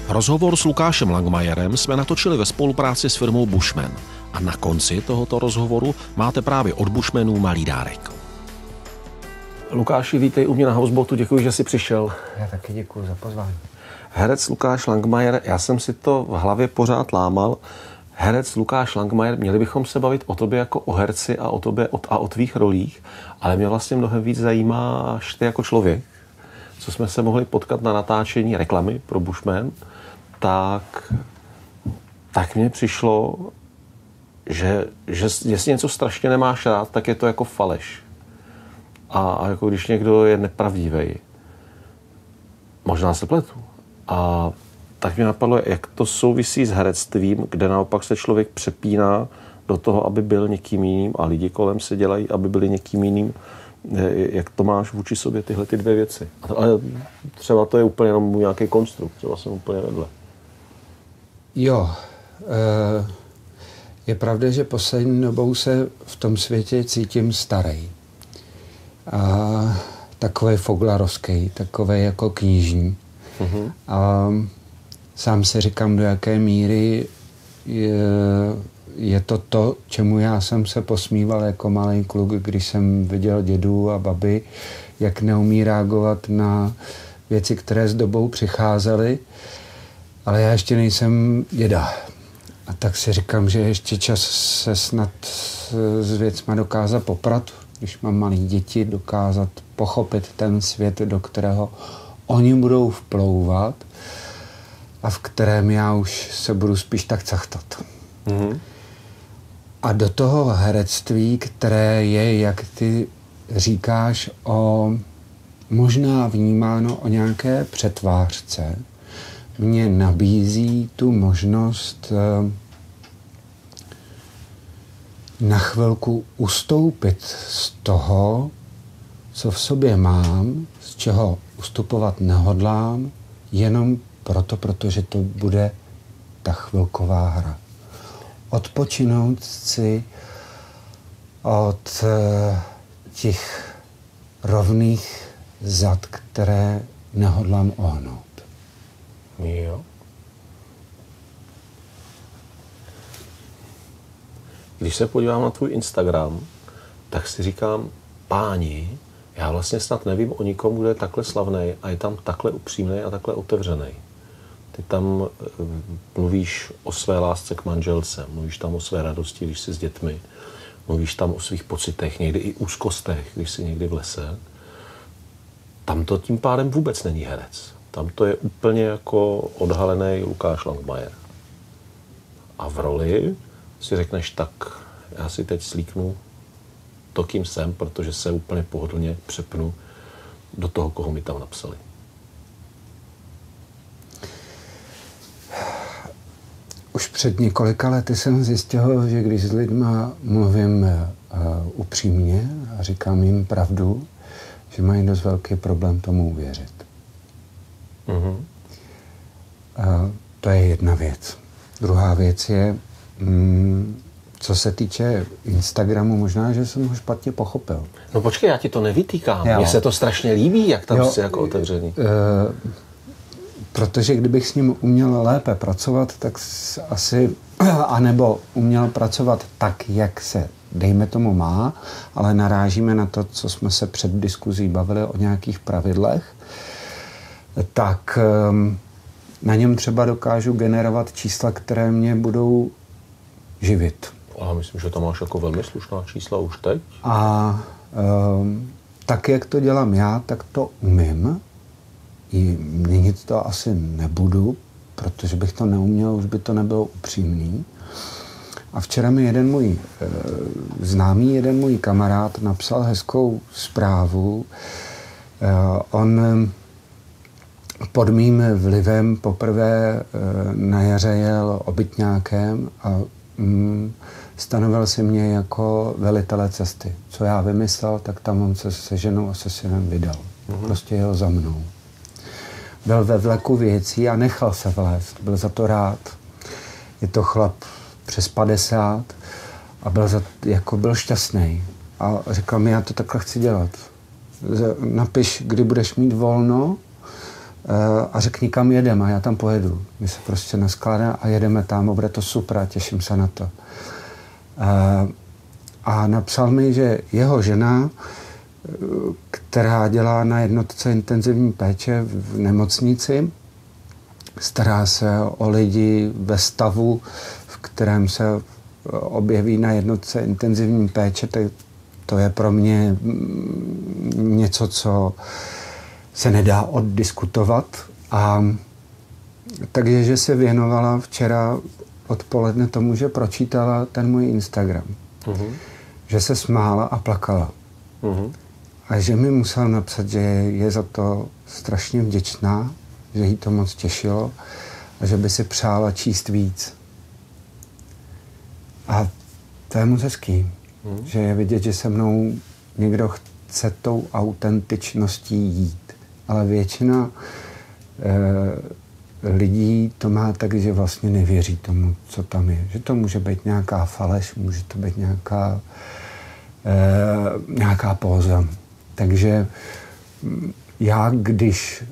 Rozhovor s Lukášem Langmajerem jsme natočili ve spolupráci s firmou Bushman. A na konci tohoto rozhovoru máte právě od Bushmanů malý dárek. Lukáši, vítej u mě na Houseboatu, děkuji, že jsi přišel. Já taky děkuji za pozvání. Herec Lukáš Langmajer, já jsem si to v hlavě pořád lámal. Herec Lukáš Langmajer, měli bychom se bavit o tobě jako o herci a o tobě a o tvých rolích, ale mě vlastně mnohem víc zajímáš ty jako člověk. Co jsme se mohli potkat na natáčení reklamy pro Bushman, tak mně přišlo, že jestli něco strašně nemáš rád, tak je to jako faleš. A jako když někdo je nepravdivý. Možná se pletu. A tak mě napadlo, jak to souvisí s herectvím, kde naopak se člověk přepíná do toho, aby byl někým jiným a lidi kolem se dělají, aby byli někým jiným. Jak to máš vůči sobě tyhle ty dvě věci? Ale třeba to je úplně jenom nějaký konstrukt, třeba jsem úplně vedle. Jo, je pravda, že poslední dobou se v tom světě cítím starej. Takovej foglarovský, takovej jako knížní. Mm-hmm. A sám si říkám, do jaké míry je to, čemu já jsem se posmíval jako malý kluk, když jsem viděl dědu a babi, jak neumí reagovat na věci, které s dobou přicházely. Ale já ještě nejsem děda. A tak si říkám, že ještě čas se snad s věcma dokázat poprat, když mám malé děti, dokázat pochopit ten svět, do kterého oni budou vplouvat a v kterém já už se budu spíš tak cachtat. Mm-hmm. A do toho herectví, které je, jak ty říkáš, možná vnímáno o nějaké přetvářce, mě nabízí tu možnost na chvilku ustoupit z toho, co v sobě mám, z čeho ustupovat nehodlám, jenom protože to bude ta chvilková hra. Odpočinout si od těch rovných zad, které nehodlám ohnout. Jo. Když se podívám na tvůj Instagram, tak si říkám, páni, já vlastně snad nevím o nikom, kdo je takhle slavnej a je tam takhle upřímnej a takhle otevřenej. Ty tam mluvíš o své lásce k manželce, mluvíš tam o své radosti, když jsi s dětmi, mluvíš tam o svých pocitech, někdy i úzkostech, když jsi někdy v lese. Tam to tím pádem vůbec není herec. Tam to je úplně jako odhalený Lukáš Langmajer. A v roli si řekneš, tak já si teď slíknu to, kým jsem, protože se úplně pohodlně přepnu do toho, koho mi tam napsali. Už před několika lety jsem zjistil, že když s lidma mluvím upřímně a říkám jim pravdu, že mají dost velký problém tomu uvěřit. Mm-hmm. To je jedna věc. Druhá věc je, co se týče Instagramu, možná, že jsem ho špatně pochopil. No počkej, já ti to nevytýkám. Mně se to strašně líbí, jak tam jsi jako otevřený. Protože kdybych s ním uměl lépe pracovat, tak asi, anebo uměl pracovat tak, jak se, dejme tomu, má, ale narážíme na to, co jsme se před diskuzí bavili o nějakých pravidlech, tak na něm třeba dokážu generovat čísla, které mě budou živit. A myslím, že tam máš jako velmi slušná čísla už teď. A tak, jak to dělám já, tak to umím. I měnit to asi nebudu, protože bych to neuměl, už by to nebylo upřímný. A včera mi jeden můj známý, jeden můj kamarád napsal hezkou zprávu. On pod mým vlivem poprvé na jaře jel obytňákem a stanovil si mě jako velitele cesty. Co já vymyslel, tak tam on se ženou a se synem vydal. Prostě jel za mnou. Byl ve vleku věcí a nechal se vlézt. Byl za to rád. Je to chlap přes 50 a byl šťastný. A říkal mi, já to takhle chci dělat. Napiš, kdy budeš mít volno, a řekni, kam jedeme, a já tam pojedu. My se prostě naskládáme a jedeme tam, bude to super a těším se na to. A napsal mi, že jeho žena, která dělá na jednotce intenzivní péče v nemocnici, stará se o lidi ve stavu, v kterém se objeví na jednotce intenzivní péče, to je pro mě něco, co se nedá oddiskutovat. A takže, že se věnovala včera odpoledne tomu, že pročítala ten můj Instagram. Že se smála a plakala. A že mi musela napsat, že je za to strašně vděčná, že jí to moc těšilo a že by si přála číst víc. A to je moc hezký, že je vidět, že se mnou někdo chce tou autentičností jít. Ale většina lidí to má tak, že vlastně nevěří tomu, co tam je. Že to může být nějaká faleš, může to být nějaká póza. Takže já, když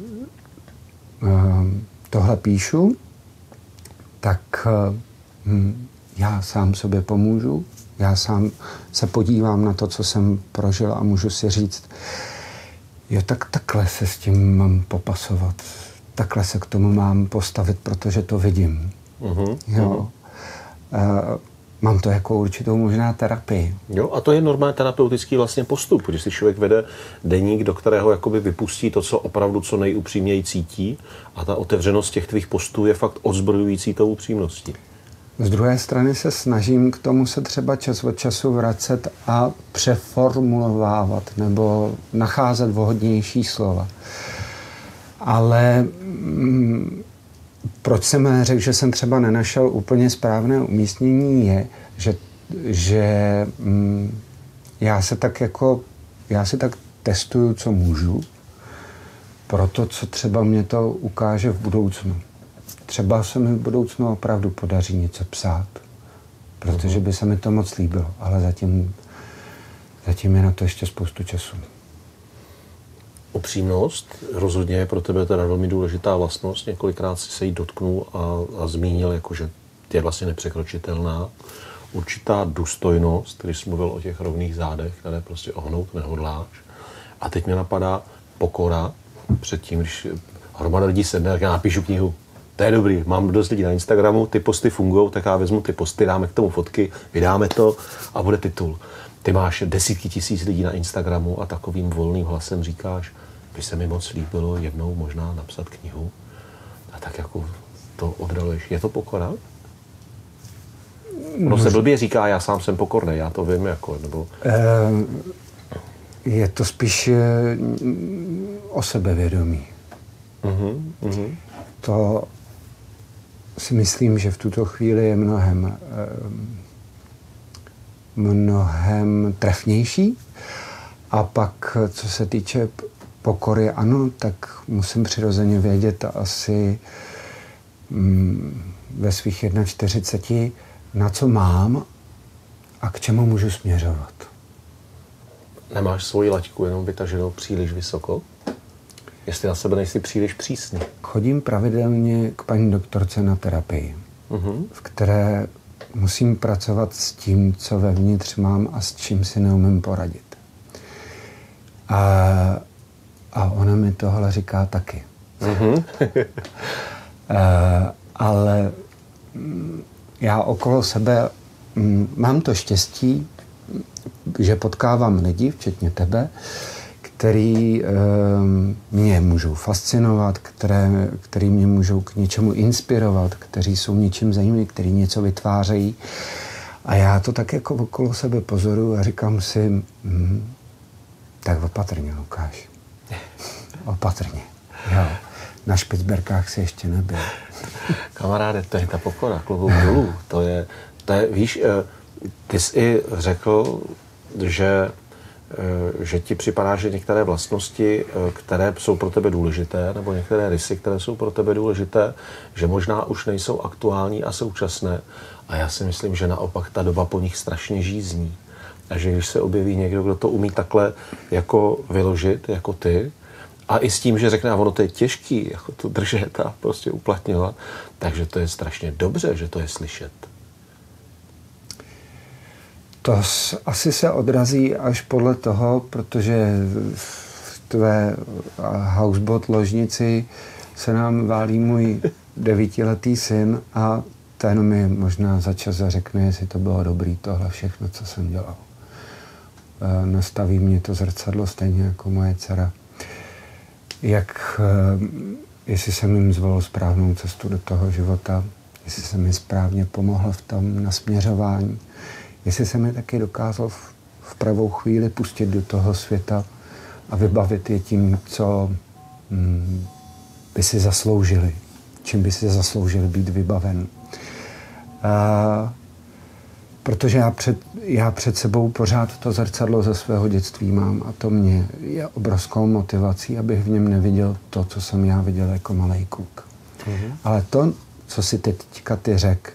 tohle píšu, tak já sám sobě pomůžu, já sám se podívám na to, co jsem prožil a můžu si říct, jo, tak takhle se s tím mám popasovat, takhle se k tomu mám postavit, protože to vidím. Jo. Mám to jako určitou možná terapii. Jo, a to je normální terapeutický vlastně postup, když si člověk vede deník, do kterého jakoby vypustí to, co opravdu co nejupřímněji cítí, a ta otevřenost těch tvých postů je fakt odzbrojující tou upřímností. Z druhé strany se snažím k tomu se třeba čas od času vracet a přeformulovávat nebo nacházet vhodnější slova. Ale proč jsem řekl, že jsem třeba nenašel úplně správné umístění, je, že já si tak testuju, co můžu, pro to, co třeba mě to ukáže v budoucnu. Třeba se mi v budoucnu opravdu podaří něco psát, protože by se mi to moc líbilo, ale zatím je na to ještě spoustu času. Upřímnost rozhodně je pro tebe teda velmi důležitá vlastnost. Několikrát si se jí dotknul a zmínil, jako, že je vlastně nepřekročitelná. Určitá důstojnost, když jsi mluvil o těch rovných zádech, které prostě ohnout nehodláš. A teď mě napadá pokora před tím, když hromada lidí sedne, tak já napíšu knihu. To je dobrý, mám dost lidí na Instagramu, ty posty fungují, tak já vezmu ty posty, dáme k tomu fotky, vydáme to a bude titul. Ty máš desítky tisíc lidí na Instagramu a takovým volným hlasem říkáš, by se mi moc líbilo jednou možná napsat knihu, a tak jako to oddaluješ. Je to pokora? Ono se blbě říká, já sám jsem pokorný, já to vím, jako, nebo... Je to spíš o sebevědomí. To si myslím, že v tuto chvíli je mnohem trefnější. A pak, co se týče pokory, ano, tak musím přirozeně vědět asi ve svých 41, na co mám a k čemu můžu směřovat. Nemáš svoji laťku jenom vytaženou příliš vysoko? Jestli na sebe nejsi příliš přísný. Chodím pravidelně k paní doktorce na terapii, v které musím pracovat s tím, co vevnitř mám a s čím si neumím poradit. A ona mi tohle říká taky. Ale já okolo sebe mám to štěstí, že potkávám lidi, včetně tebe, který mě můžou fascinovat, který mě můžou k něčemu inspirovat, kteří jsou něčím zajímaví, který něco vytvářejí. A já to tak jako okolo sebe pozoruju a říkám si, tak opatrně, Lukáš. Opatrně. Jo. Na Špicberkách si ještě nebyl. Kamaráde, to je ta pokora, klobouk dolů. To je, víš, ty jsi i řekl, že ti připadá, že některé vlastnosti, které jsou pro tebe důležité, nebo některé rysy, které jsou pro tebe důležité, že možná už nejsou aktuální a současné. A já si myslím, že naopak ta doba po nich strašně žízní. A že když se objeví někdo, kdo to umí takhle jako vyložit, jako ty, A i s tím, že řekne, a ono to je těžký, jako to držet a prostě uplatňovat, takže to je strašně dobře, že to je slyšet. To asi se odrazí až podle toho, protože v tvé houseboat ložnici se nám válí můj 9letý syn a ten mi možná za čas řekne, jestli to bylo dobrý, tohle všechno, co jsem dělal. Nastaví mě to zrcadlo stejně jako moje dcera. Jestli jsem jim zvolil správnou cestu do toho života, jestli jsem mi správně pomohl v tom nasměřování, jestli jsem je taky dokázal v pravou chvíli pustit do toho světa a vybavit je tím, co by si zasloužili, čím by si zasloužili být vybaven. Protože já před sebou pořád to zrcadlo ze svého dětství mám a to mě je obrovskou motivací, abych v něm neviděl to, co jsem já viděl jako malej kluk. Mm-hmm. Ale to, co si teďka ty řek,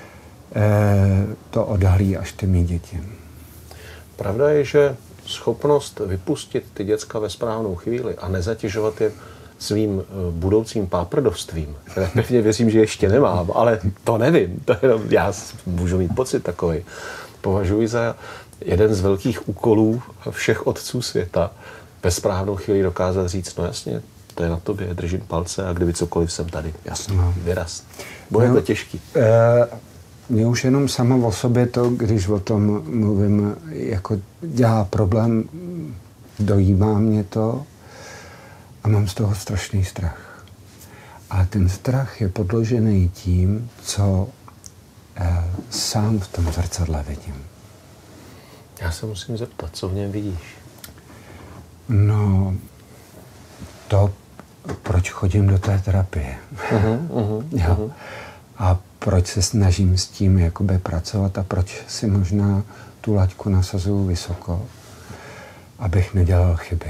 to odhalí až ty mý děti. Pravda je, že schopnost vypustit ty děcka ve správnou chvíli a nezatěžovat je svým budoucím páprdovstvím, které pevně věřím, že ještě nemám, ale to nevím, to jenom já můžu mít pocit takový. Považuji za jeden z velkých úkolů všech otců světa ve správnou chvíli dokázat říct, no jasně, to je na tobě, držím palce a kdyby cokoliv jsem tady, jasně, vyraz. Bude to těžký. Mě už jenom samo o sobě to, když o tom mluvím, jako dělá problém, dojímá mě to a mám z toho strašný strach. A ten strach je podložený tím, co sám v tom zrcadle vidím. Já se musím zeptat, co v něm vidíš? No, to, proč chodím do té terapie. Jo. A proč se snažím s tím jakoby pracovat a proč si možná tu laťku nasazuju vysoko, abych nedělal chyby.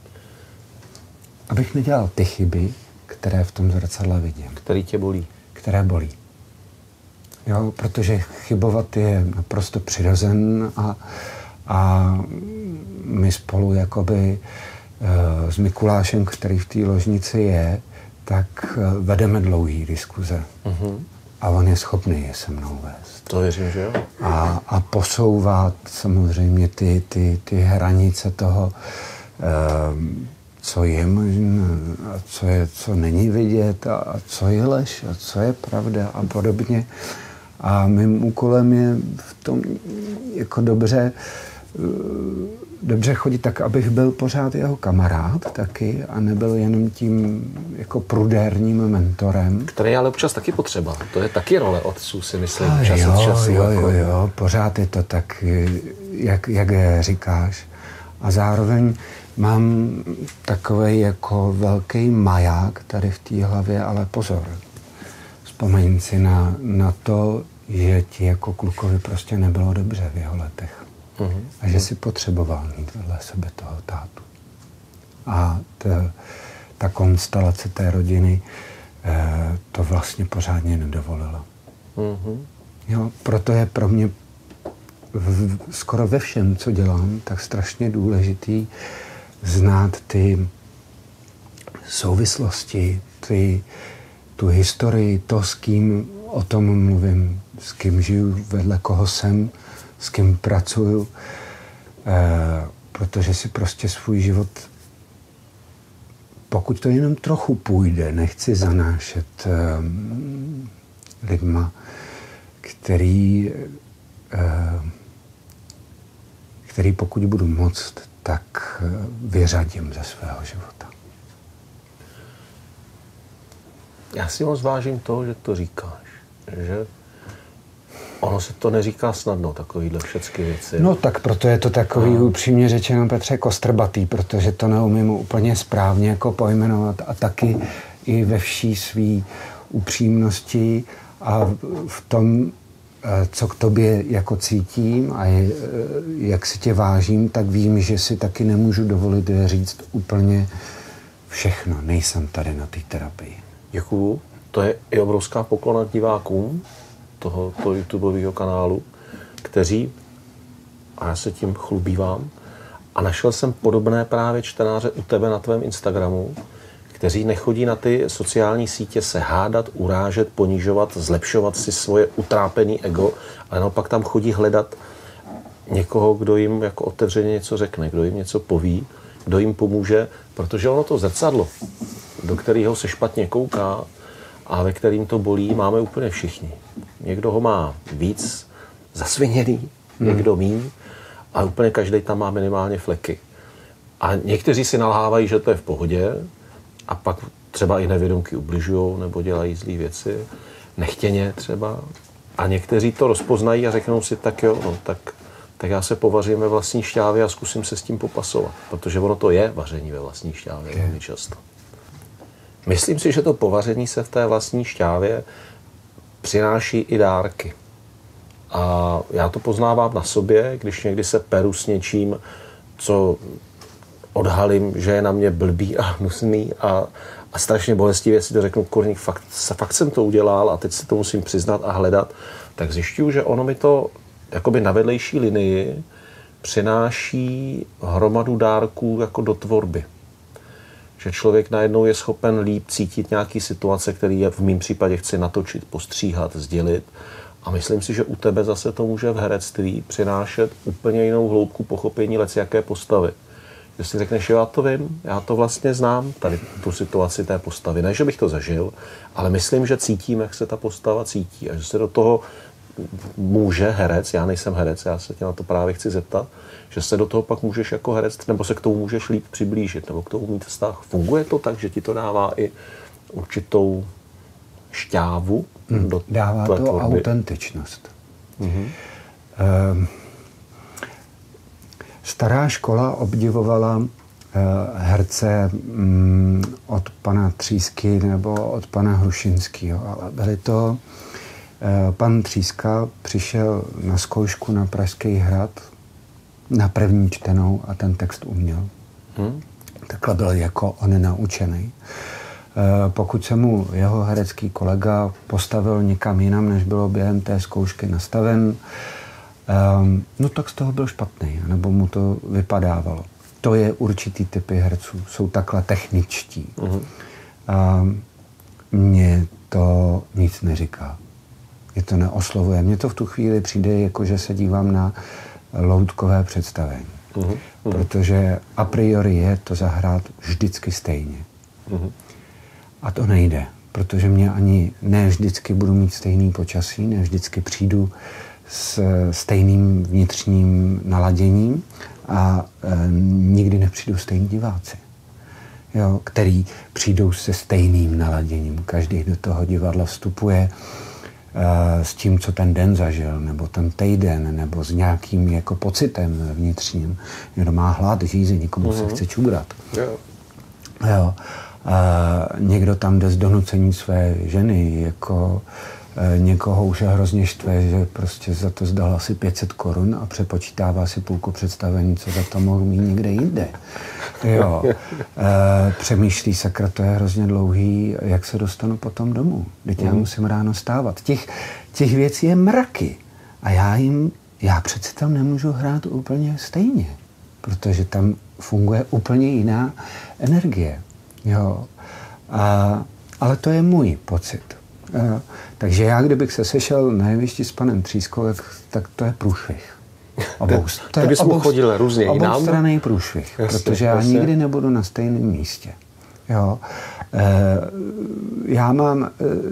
Abych nedělal ty chyby, které v tom zrcadle vidím. Který tě bolí. Které bolí. Jo, protože chybovat je naprosto přirozen a my spolu jakoby s Mikulášem, který v té ložnici je, tak vedeme dlouhý diskuze. A on je schopný je se mnou vést. To věřím, že jo. A posouvat samozřejmě ty hranice toho, co je možné, a co není vidět, a co je lež, a co je pravda a podobně. A mým úkolem je v tom jako dobře chodit tak, abych byl pořád jeho kamarád taky a nebyl jenom tím jako prudérním mentorem. Který je ale občas taky potřeba. To je taky role otců, si myslím, čas od času. Jo, pořád je to tak, jak říkáš. A zároveň mám takovej jako velký maják tady v té hlavě, ale pozor. Vzpomeň si na to, že ti jako klukovi prostě nebylo dobře v jeho letech. A že si potřeboval mít vedle sebe toho tátu. A ta konstelace té rodiny to vlastně pořádně nedovolila. Jo, proto je pro mě skoro ve všem, co dělám, tak strašně důležitý znát ty souvislosti, tu historii, to, s kým o tom mluvím, s kým žiju, vedle koho jsem, s kým pracuju, protože si prostě svůj život, pokud to jenom trochu půjde, nechci zanášet lidma, který pokud budu moct, tak vyřadím ze svého života. Já si moc vážím toho, že to říkáš, že ono se to neříká snadno, takovýhle všechny věci. No tak proto je to takový upřímně řečeno, Petře, kostrbatý, protože to neumím úplně správně jako pojmenovat a taky i ve vší svý upřímnosti a v tom, co k tobě jako cítím a jak si tě vážím, tak vím, že si taky nemůžu dovolit říct úplně všechno. Nejsem tady na té terapii. Děkuju. To je i obrovská poklona divákům tohoto YouTubeového kanálu, kteří, a já se tím chlubívám, A našel jsem podobné právě čtenáře u tebe na tvém Instagramu, kteří nechodí na ty sociální sítě se hádat, urážet, ponižovat, zlepšovat si svoje utrápený ego, ale naopak tam chodí hledat někoho, kdo jim jako otevřeně něco řekne, kdo jim něco poví, kdo jim pomůže, protože ono to zrcadlo, do kterého se špatně kouká a ve kterým to bolí, máme úplně všichni. Někdo ho má víc zasviněný, někdo míň a úplně každý tam má minimálně fleky. A někteří si nalhávají, že to je v pohodě a pak třeba i nevědomky ubližujou nebo dělají zlý věci, nechtěně třeba. A někteří to rozpoznají a řeknou si, tak jo, no, tak já se povařím ve vlastní šťávě a zkusím se s tím popasovat, protože ono to je vaření ve vlastní šťávě velmi často. Myslím si, že to povaření se v té vlastní šťávě přináší i dárky. A já to poznávám na sobě, když někdy se peru s něčím, co odhalím, že je na mě blbý a hnusný a strašně bolestivě si to řeknu, kurník, fakt jsem to udělal a teď si to musím přiznat a hledat, tak zjišťuju, že ono mi to jakoby na vedlejší linii přináší hromadu dárků jako do tvorby. Že člověk najednou je schopen líp cítit nějaký situace, který je v mém případě chci natočit, postříhat, sdělit. A myslím si, že u tebe zase to může v herectví přinášet úplně jinou hloubku pochopení jaké postavy. Že si řekneš, já to vím, já to vlastně znám, tady tu situaci té postavy. Ne, že bych to zažil, ale myslím, že cítím, jak se ta postava cítí a že se do toho může herec, já nejsem herec, já se tě na to právě chci zeptat, že se do toho pak můžeš jako herec, nebo se k tomu můžeš líp přiblížit, nebo k tomu mít vztah. Funguje to tak, že ti to dává i určitou šťávu? Dává to tvorby? Autentičnost. Stará škola obdivovala herce od pana Třísky nebo od pana Hrušinského, ale byli to pan Tříska přišel na zkoušku na Pražský hrad na první čtenou a ten text uměl. Takhle byl jako on naučený. Pokud se mu jeho herecký kolega postavil někam jinam, než bylo během té zkoušky nastaven, no tak z toho byl špatný, nebo mu to vypadávalo. To je určitý typy herců, jsou takhle techničtí. Mně to nic neříká. Mě to neoslovuje. Mně to v tu chvíli přijde, jako že se dívám na loutkové představení. Protože a priori je to zahrát vždycky stejně. A to nejde, protože mě ani ne vždycky budu mít stejný počasí, ne vždycky přijdu s stejným vnitřním naladěním a nikdy nepřijdou stejní diváci, jo, který přijdou se stejným naladěním. Každý do toho divadla vstupuje s tím, co ten den zažil, nebo ten týden, nebo s nějakým jako pocitem vnitřním. Někdo má hlad, žízeň, někomu se chce čůrat. Jo. Někdo tam jde z donucení své ženy, jako někoho už je hrozně štve, že prostě za to zdal asi 500 korun a přepočítává si půlku představení, co za to mohl mít někde jinde. Jo. Přemýšlí, sakra, to je hrozně dlouhý, jak se dostanu potom domů. Teď já musím ráno stávat. Těch věcí je mraky. A já přeci tam nemůžu hrát úplně stejně, protože tam funguje úplně jiná energie. Jo. Ale to je můj pocit. Takže já, kdybych se sešel na jevišti s panem Třískou, tak to je průšvih. Tak bys mu chodil různě jinam? Oboustranný průšvih, protože já nikdy nebudu na stejném místě. Jo. Já mám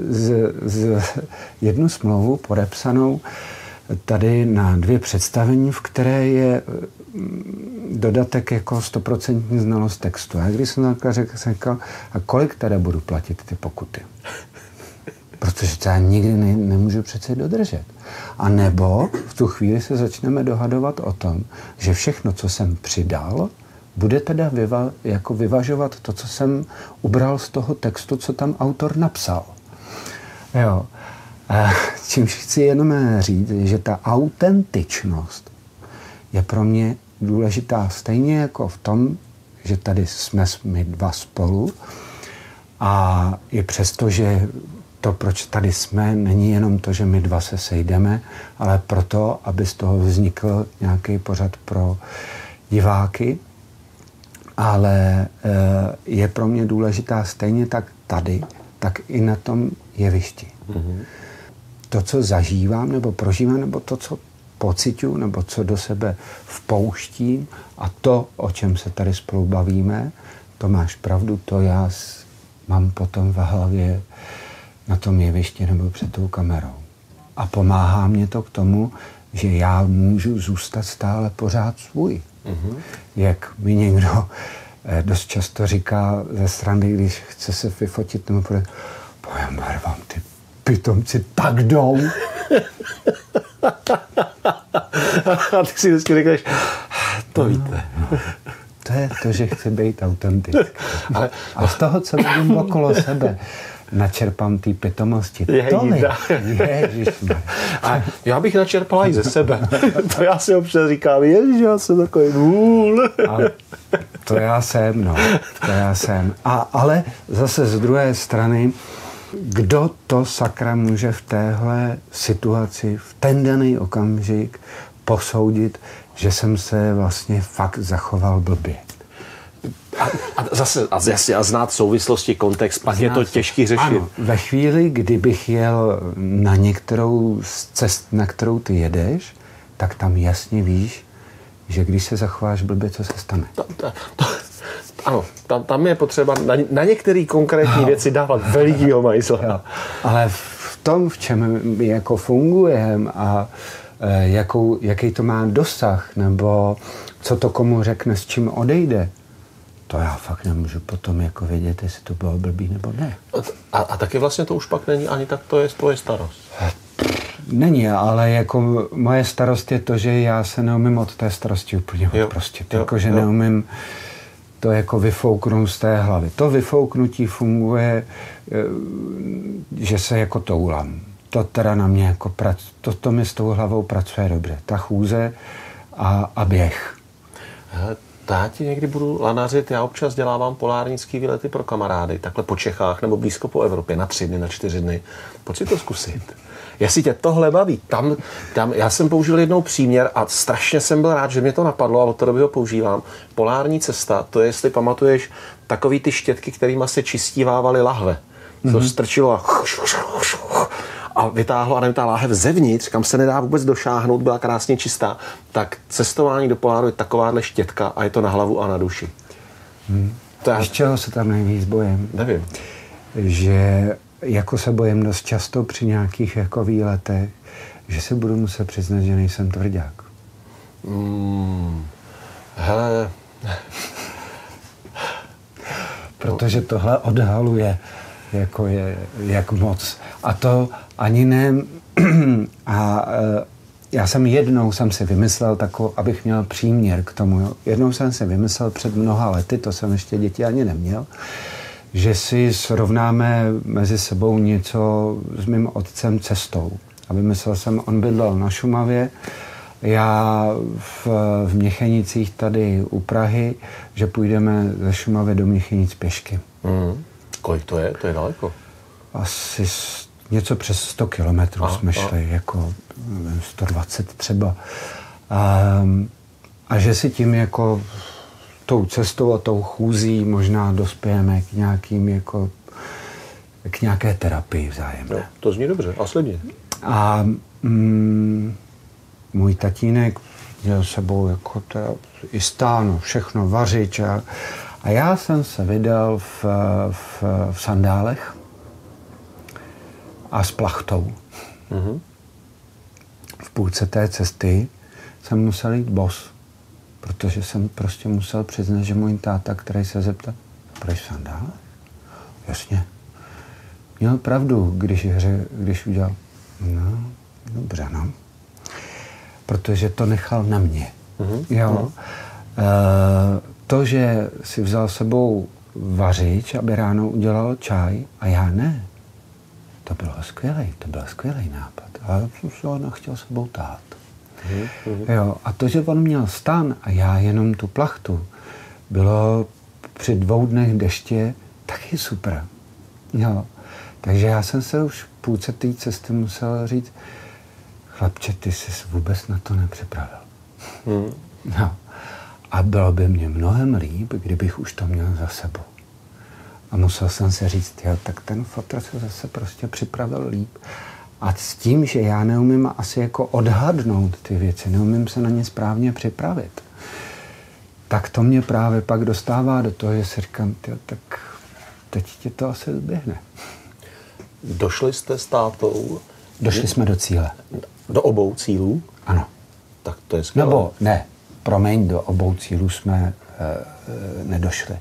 jednu smlouvu podepsanou tady na 2 představení, v které je dodatek jako 100% znalost textu. Já když jsem řekl, a kolik teda budu platit ty pokuty? Protože to já nikdy nemůžu přece dodržet. A nebo v tu chvíli se začneme dohadovat o tom, že všechno, co jsem přidal, bude teda jako vyvažovat to, co jsem ubral z toho textu, co tam autor napsal. Jo. Čímž chci jenom říct, že ta autentičnost je pro mě důležitá stejně jako v tom, že tady jsme my dva spolu a i přesto, že to, proč tady jsme, není jenom to, že my dva se sejdeme, ale proto, aby z toho vznikl nějaký pořad pro diváky, ale je pro mě důležitá stejně tak tady, tak i na tom jevišti. To, co zažívám nebo prožívám, nebo to, co pociťuju, nebo co do sebe vpouštím a to, o čem se tady spolu bavíme, to máš pravdu, to já mám potom v hlavě na tom jevišti nebo před tou kamerou. A pomáhá mě to k tomu, že já můžu zůstat stále pořád svůj. Jak mi někdo dost často říká ze strany, když chce se vyfotit, nebo pojember vám ty pitomci tak jdou. A ty si vždycky řekneš, to víte. To je to, že chci být autentický. A z toho, co vidím okolo sebe, načerpám té pitomosti. Ježišmarja. A já bych načerpala i ze sebe. To já si občas říkám, ježiš, já jsem takový vůl. To já jsem, no. To já jsem. Ale zase z druhé strany, kdo to sakra může v téhle situaci, v ten daný okamžik posoudit, že jsem se vlastně fakt zachoval blbě. A zase znát souvislosti, kontext, pak je to těžký řešit. Ano, ve chvíli, kdybych jel na některou z cest, na kterou ty jedeš, tak tam jasně víš, že když se zachováš blbě, co se stane. Ano, tam je potřeba na některé konkrétní věci dávat velikýho majzla. Ale v tom, v čem my jako fungujeme a jaký to má dosah, nebo co to komu řekne, s čím odejde, to já fakt nemůžu potom jako vědět, jestli to bylo blbý nebo ne. A taky vlastně to už pak není ani tak, to je tvoje starost. Není, ale jako moje starost je to, že já se neumím od té starosti úplně odprostit. Jakože neumím to jako vyfouknout z té hlavy. To vyfouknutí funguje, že se jako toulám. To teda na mě jako to mi s tou hlavou pracuje dobře. Ta chůze a běh. Já ti někdy budu lanařit, já občas dělávám polárnický výlety pro kamarády, takhle po Čechách nebo blízko po Evropě, na 3 dny, na 4 dny. Pojď si to zkusit. Jestli tě tohle baví, tam já jsem použil jednou příměr a strašně jsem byl rád, že mě to napadlo a od té doby ho používám. Polární cesta, to je, jestli pamatuješ, takový ty štětky, kterýma se čistívávaly lahve. To strčilo a vytáhlo a ta láhev zevnitř, kam se nedá vůbec došáhnout, byla krásně čistá, tak cestování do poláru je takováhle štětka a je to na hlavu a na duši. Z čeho se tam nejvíc bojím? Nevím. Že jako se bojím dost často při nějakých jako výletech, že se budu muset přiznat, že nejsem tvrdák. Hele. Protože tohle odhaluje jako jak moc. A to ani ne... já jsem jednou si vymyslel takovou, abych měl příměr k tomu. Jo. Jednou jsem si vymyslel před mnoha lety, to jsem ještě děti ani neměl, že si srovnáme mezi sebou něco s mým otcem cestou. A vymyslel jsem, on bydlel na Šumavě, já v Měchenicích tady u Prahy, že půjdeme ze Šumavy do Měchenic pěšky. Kolik to je? To je daleko. Asi něco přes 100 kilometrů jsme šli, jako 120 třeba. A že si tím jako tou cestou a tou chůzí možná dospějeme k nějaké terapii vzájemné. No, to zní dobře a slibně. A můj tatínek měl sebou jako i stáno, všechno, vařič a já jsem se vydal v sandálech a s plachtou. V půlce té cesty jsem musel jít bos, protože jsem prostě musel přiznat, že můj táta, který se zeptal, proč sandále? Jasně. Měl pravdu, když udělal, no, dobře, no. Protože to nechal na mě. Jo. To, že si vzal sebou vařič, aby ráno udělal čaj a já ne, to byl skvělý nápad. Ale jsem se ho chtěl sebou tát. Jo, a to, že on měl stan a já jenom tu plachtu, bylo při 2 dnech deště taky super. Jo. Takže já jsem se už v půlce té cesty musel říct, chlapče, ty jsi vůbec na to nepřipravil. No. A bylo by mě mnohem líp, kdybych už to měl za sebou. A musel jsem si říct, jo, tak ten fotr se zase prostě připravil líp. A s tím, že já neumím asi jako odhadnout ty věci, neumím se na ně správně připravit, tak to mě právě pak dostává do toho, že si říkám, jo, tak teď ti to asi zběhne. Došli jste s tátou? Došli jsme do cíle. Do obou cílů? Ano. Tak to je skvělé. Nebo ne, promiň, do obou cílů jsme nedošli.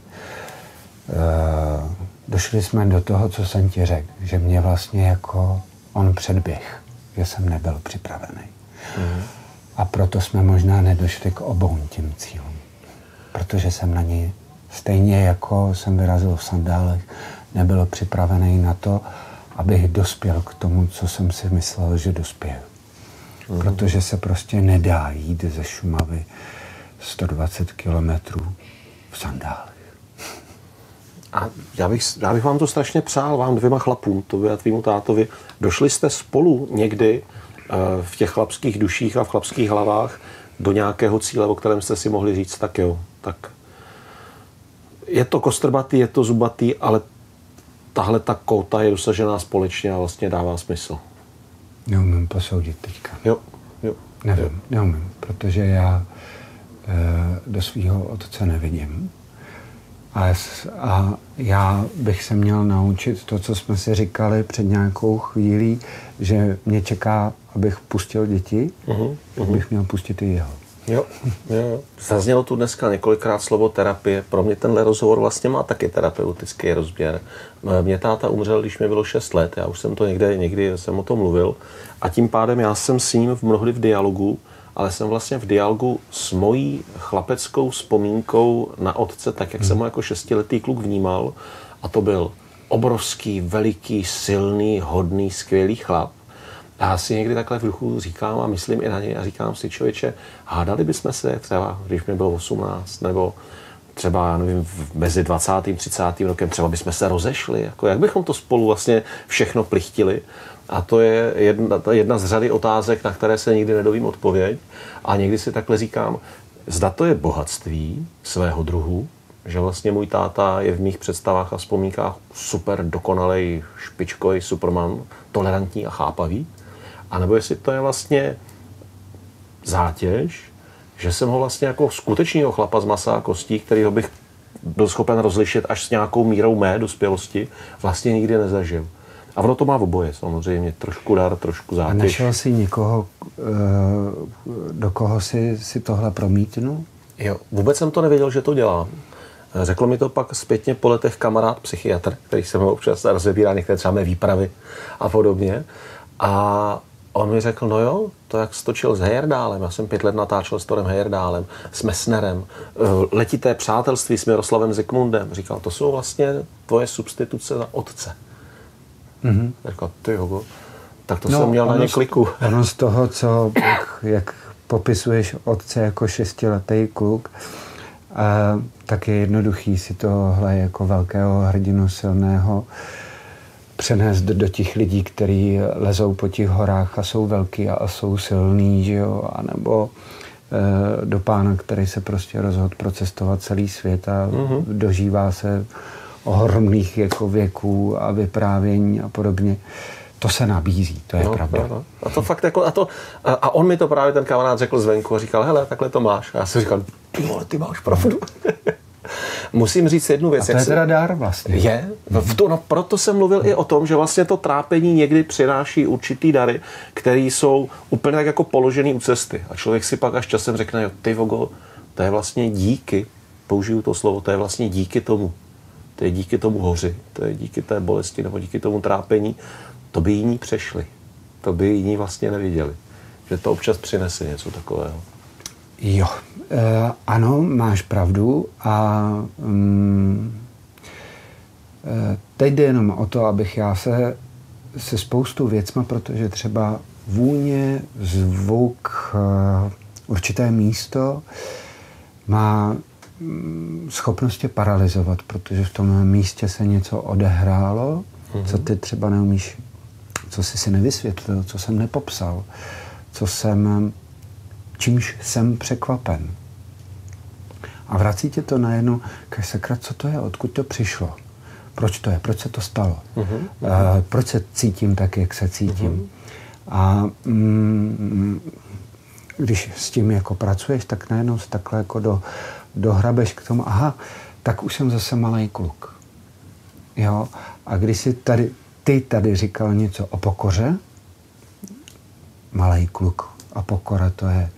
Došli jsme do toho, co jsem ti řekl, že mě vlastně jako on předběh, že jsem nebyl připravený. A proto jsme možná nedošli k obou těm cílům. Protože jsem na ně, stejně jako jsem vyrazil v sandálech, nebyl připravený na to, abych dospěl k tomu, co jsem si myslel, že dospěju. Protože se prostě nedá jít ze Šumavy 120 kilometrů v sandálech. A já bych vám to strašně přál, vám dvěma chlapům, tobě a tvýmu tátovi. Došli jste spolu někdy v těch chlapských duších a v chlapských hlavách do nějakého cíle, o kterém jste si mohli říct, tak jo, tak je to kostrbatý, je to zubatý, ale tahle ta kóta je dosažená společně a vlastně dává smysl. Neumím posoudit teďka. Jo. Nevím, neumím, protože já do svého otce nevidím. A já bych se měl naučit to, co jsme si říkali před nějakou chvílí, že mě čeká, abych pustil děti, bych měl pustit i jeho. Jo. Zaznělo tu dneska několikrát slovo terapie. Pro mě tenhle rozhovor vlastně má taky terapeutický rozměr. Mě táta umřel, když mi bylo 6 let, já už jsem to někdy jsem o tom mluvil a tím pádem já jsem s ním mnohdy v dialogu, ale jsem vlastně v dialogu s mojí chlapeckou vzpomínkou na otce, tak jak jsem ho jako 6letý kluk vnímal. A to byl obrovský, veliký, silný, hodný, skvělý chlap. A já si někdy takhle v duchu říkám a myslím i na něj a říkám si, člověče, hádali bychom se třeba, když mi bylo 18, nebo třeba, já nevím, mezi 20. a 30. rokem, třeba bychom se rozešli, jako jak bychom to spolu vlastně všechno plichtili. A to je jedna z řady otázek, na které se nikdy nedovím odpověď. A někdy si takhle říkám, zda to je bohatství svého druhu, že vlastně můj táta je v mých představách a vzpomínkách super dokonalej špičkový superman, tolerantní a chápavý. A nebo jestli to je vlastně zátěž, že jsem ho vlastně jako skutečného chlapa z masa a kostí, kterýho bych byl schopen rozlišit až s nějakou mírou mé dospělosti, vlastně nikdy nezažil. A ono to má v oboje, samozřejmě. Trošku dar, trošku zátěž. A našel jsi někoho, do koho si tohle promítnul? Jo, vůbec jsem to nevěděl, že to dělám. Řekl mi to pak zpětně po letech kamarád psychiatr, který se mnou občas rozebírá některé třeba mé výpravy a podobně. A on mi řekl, no jo, to jak stočil s Heyerdálem, já jsem 5 let natáčel s Torem Heyerdálem, s Messnerem, letité přátelství s Miroslavem Zikmundem. Říkal, to jsou vlastně tvoje substituce za otce. Říkal, ty hogo, tak to jsem měl na ně kliku. Ono z toho, jak popisuješ otce jako 6letý kluk, tak je jednoduchý si tohle jako velkého hrdinu silného přenést do těch lidí, kteří lezou po těch horách a jsou velký a jsou silný, že jo, anebo do pána, který se prostě rozhodl procestovat celý svět a dožívá se ohromných jako věků a vyprávění a podobně. To se nabízí, to je pravda. No. A to fakt jako, a on mi to právě ten kamarád řekl zvenku a říkal, hele, takhle to máš. A já jsem říkal, ty máš pravdu. Musím říct jednu věc. A to je teda dár vlastně. Je. Proto jsem mluvil i o tom, že vlastně to trápení někdy přináší určitý dary, které jsou úplně tak jako položený u cesty. A člověk si pak až časem řekne, jo, ty vogo, to je vlastně díky, použiju to slovo, to je vlastně díky tomu. To je díky tomu hoři, to je díky té bolesti nebo díky tomu trápení. To by jiní přešli. To by jiní vlastně neviděli. Že to občas přinese něco takového. Jo, ano, máš pravdu a teď jde jenom o to, abych já se spoustu věcma, protože třeba vůně, zvuk, určité místo má schopnost tě paralyzovat, protože v tom místě se něco odehrálo, co ty třeba neumíš, co jsi si nevysvětlil, co jsem nepopsal, čímž jsem překvapen. A vrací tě to najednou, sakra, co to je, odkud to přišlo, proč to je, proč se to stalo, proč se cítím tak, jak se cítím. A když s tím jako pracuješ, tak najednou se takhle jako dohrabeš k tomu, aha, tak už jsem zase malej kluk. Jo? A když si ty tady říkal něco o pokoře, malej kluk a pokora, to je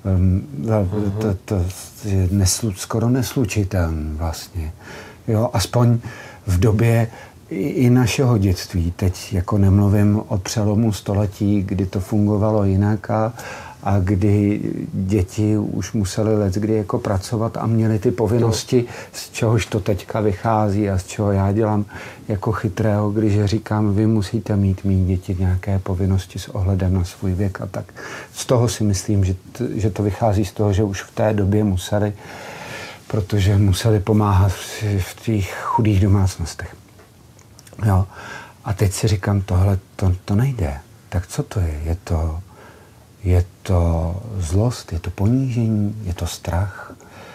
to je skoro neslučitelné vlastně. Jo? Aspoň v době i našeho dětství. Teď jako nemluvím o přelomu století, kdy to fungovalo jinak a kdy děti už museli leckdy jako pracovat a měli ty povinnosti, z čehož to teďka vychází a z čeho já dělám jako chytrého, když říkám, vy musíte mít děti nějaké povinnosti s ohledem na svůj věk a tak. Z toho si myslím, že to vychází z toho, že už v té době museli, protože museli pomáhat v těch chudých domácnostech. Jo. A teď si říkám, tohle to nejde. Tak co to je? Je to zlost, je to ponížení, je to strach.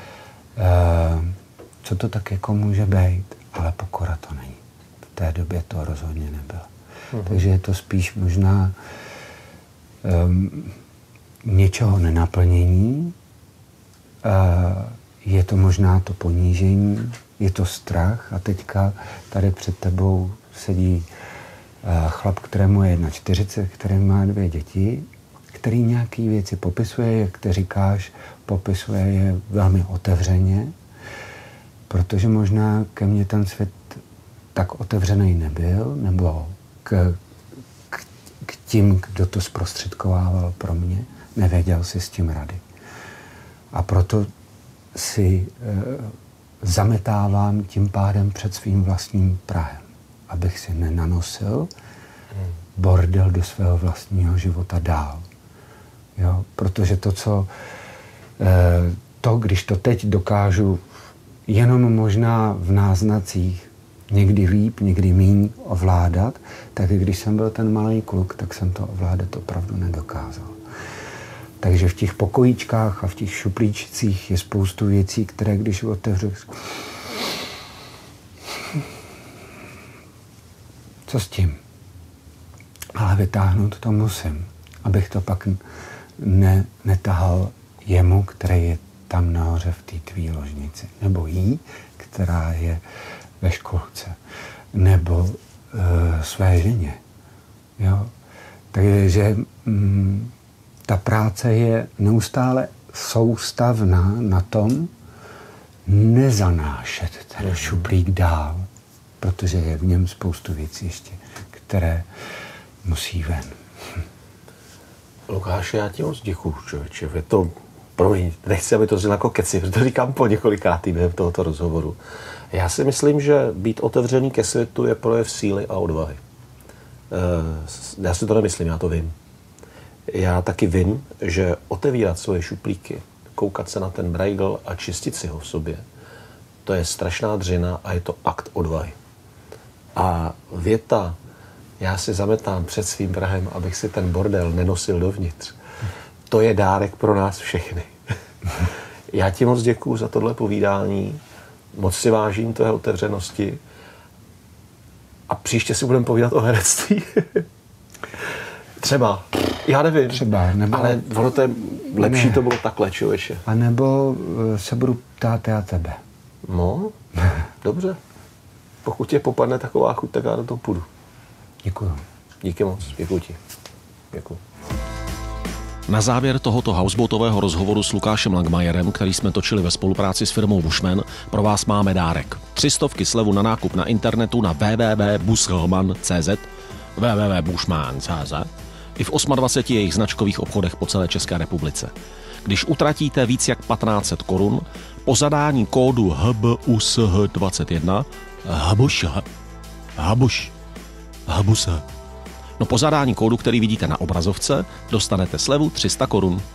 Co to tak jako může být? Ale pokora to není. V té době to rozhodně nebylo. Takže je to spíš možná něčeho nenaplnění, je to možná to ponížení, je to strach a teďka tady před tebou sedí chlap, kterému je 41, který má 2 děti, který nějaký věci popisuje, jak ty říkáš, popisuje je velmi otevřeně, protože možná ke mně ten svět tak otevřený nebyl, nebo k tím, kdo to zprostředkovával pro mě, nevěděl si s tím rady. A proto si zametávám tím pádem před svým vlastním prahem, abych si nenanosil bordel do svého vlastního života dál. Jo? Protože když to teď dokážu jenom možná v náznacích někdy líp, někdy míň ovládat, tak když jsem byl ten malý kluk, tak jsem to ovládat opravdu nedokázal. Takže v těch pokojíčkách a v těch šuplíčcích je spoustu věcí, které když otevřu, co s tím? Ale vytáhnout to musím, abych to pak netahal jemu, který je tam nahoře v té tvý ložnici. Nebo jí, která je ve školce. Nebo své ženě. Jo? Takže ta práce je neustále soustavná na tom nezanášet ten šuplík dál, protože je v něm spoustu věcí ještě, které musí ven. Lukáši, já ti moc děkuju, člověče. Je to, promiň, nechci, aby to znělo jako keci, protože to říkám po několikátý během tohoto rozhovoru. Já si myslím, že být otevřený ke světu je projev síly a odvahy. Já si to nemyslím, já to vím. Já taky vím, že otevírat svoje šuplíky, koukat se na ten brajgl a čistit si ho v sobě, to je strašná dřina a je to akt odvahy. A věta, já si zametám před svým prahem, abych si ten bordel nenosil dovnitř, to je dárek pro nás všechny. Já ti moc děkuju za tohle povídání, moc si vážím tvé otevřenosti a příště si budeme povídat o herectví. Třeba. Já nevím. Třeba, nebo... Ale ono to je lepší, to bylo takhle, člověče. A nebo se budu ptát já tebe. No, dobře. Pokud tě popadne taková chuť, tak já do toho půjdu. Děkuju. Díky moc, děkuji ti. Děkuji. Na závěr tohoto houseboatového rozhovoru s Lukášem Langmajerem, který jsme točili ve spolupráci s firmou Bushman, pro vás máme dárek. 300 slevu na nákup na internetu na www.bushman.cz, www.bushman.cz i v 28 jejich značkových obchodech po celé České republice. Když utratíte víc jak 1500 korun, po zadání kódu HBUSH21 po zadání kódu, který vidíte na obrazovce, dostanete slevu 300 korun.